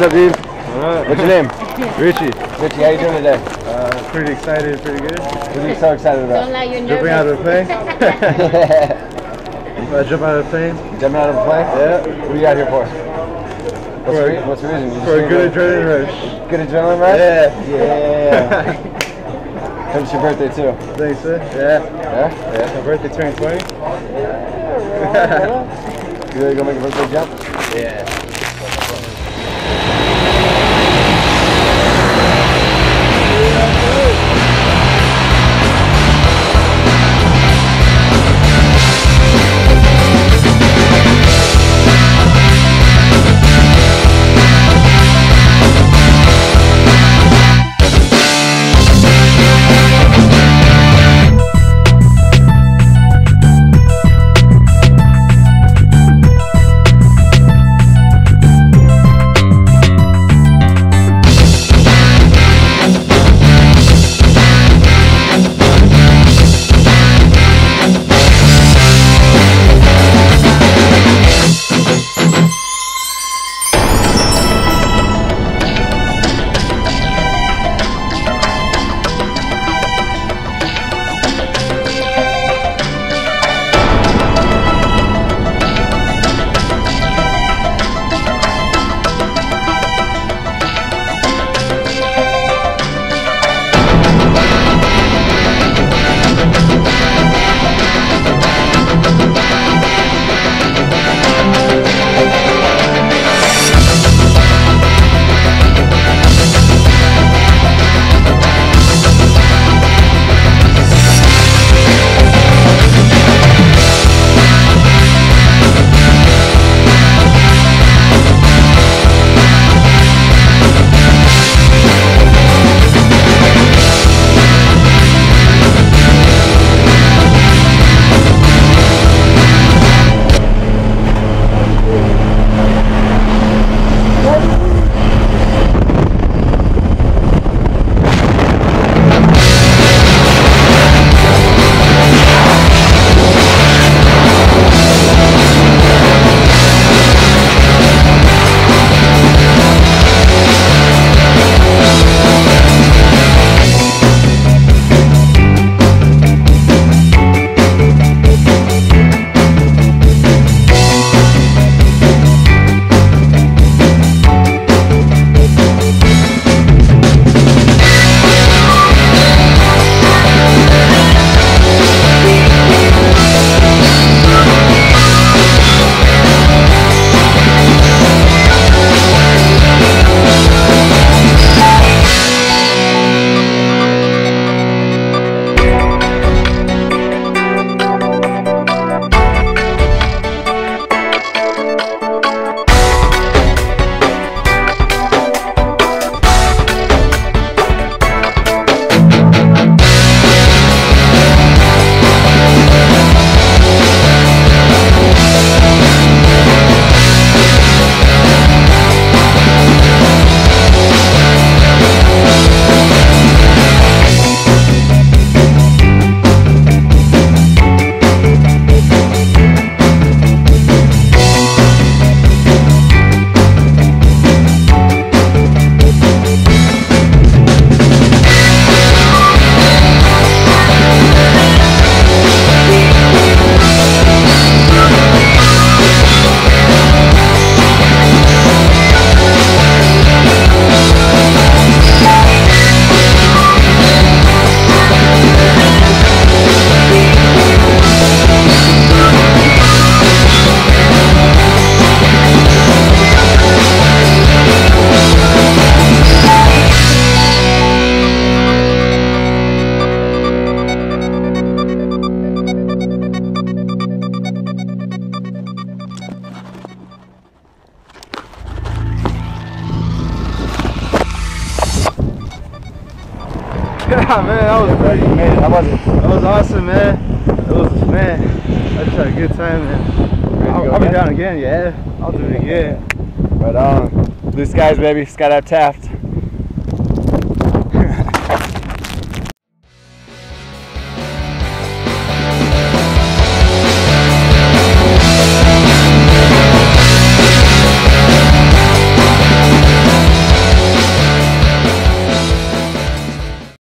What's up, dude? Alright. What's your name? Richie. Richie, how you doing today? Pretty excited, pretty good. What are you so excited about? Don't let you Jumping out of the plane. Jump out of the plane. Jumping out of the plane? Yeah. What are you out here for? What's the reason? For a good adrenaline rush. Good adrenaline rush? Yeah. Yeah. It's your birthday too. Thanks, sir. Yeah. Yeah? Yeah. My birthday turned 20. You ready to go make a birthday jump? Yeah. Yeah, man, that was great. You made it. How was it? That was awesome, man. It was, man, I just had a good time, man. I'll be down again, yeah. I'll do it again. Right on. Blue skies, baby. Skydive Taft.